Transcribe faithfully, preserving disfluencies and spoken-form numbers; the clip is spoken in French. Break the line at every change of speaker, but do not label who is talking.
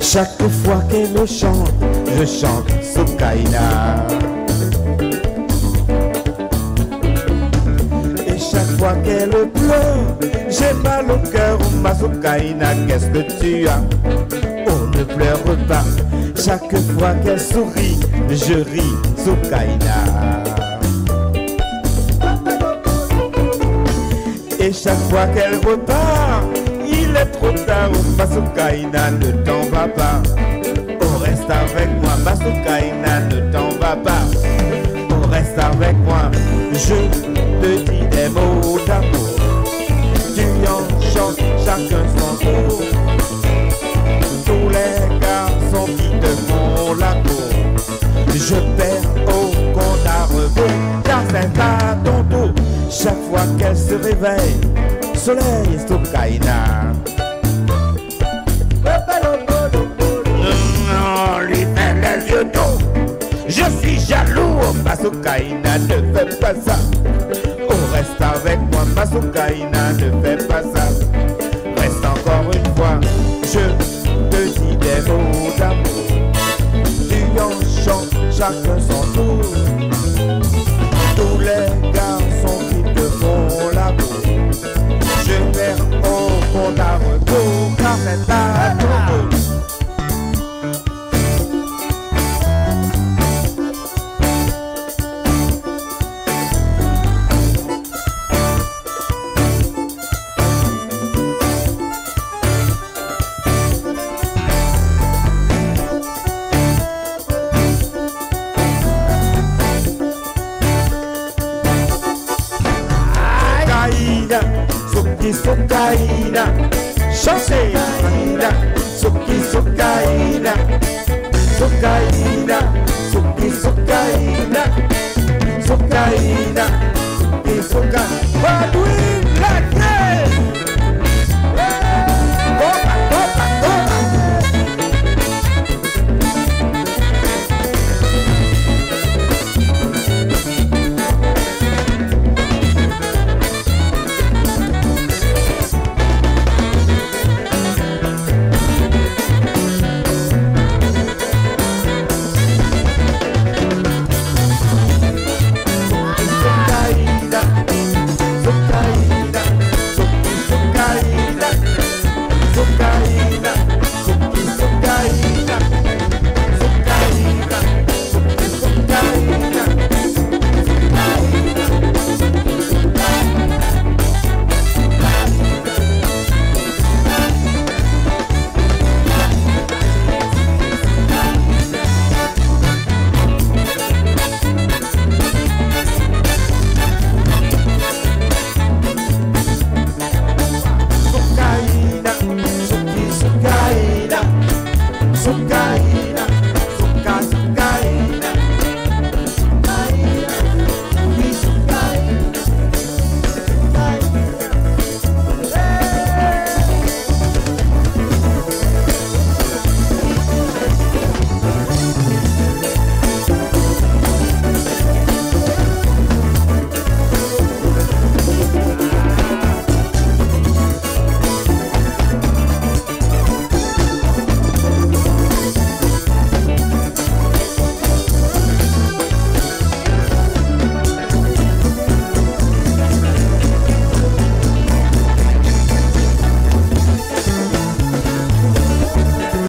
Chaque fois qu'elle chante, je chante Sokaina. Et chaque fois qu'elle pleure, j'ai mal au cœur, ma Sokaina, qu'est-ce que tu as? Oh, ne pleure pas. Chaque fois qu'elle sourit, je ris Sokaina. Et chaque fois qu'elle repart, il est trop tard, ma Sokaina, ne t'en va pas. Oh, reste avec moi, ma Sokaina, ne t'en va pas. Oh, reste avec moi, je te dis des mots d'amour. Tu en chantes chacun son tour. Tous les garçons qui te font la cour, je perds au compte à rebours, car c'est à ton tour. Chaque fois qu'elle se réveille, soleil et Sokaina. On lui fait les yeux d'eau. Je suis jaloux, oh, ma Sokaina, ne fais pas ça. Oh, reste avec moi, ma Sokaina, ne fais pas ça. Reste encore une fois, je te dis des mots d'amour. Tu en chantes chacun son tour. Tous les garçons qui te font la cour, je perds au compte à rebours, car c'est à ton tour. Soki Sokaina, chantez Sokaina, Soki Sokaina, Sokaina, Soki Sokaina, Sokaina, Soki Sokaina.